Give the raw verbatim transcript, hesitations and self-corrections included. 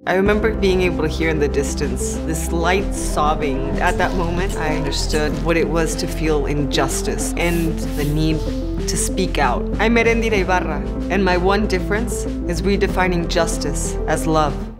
I remember being able to hear in the distance this light sobbing. At that moment, I understood what it was to feel injustice and the need to speak out. I'm ERENDIRA Ibarra, and my one difference is redefining justice as love.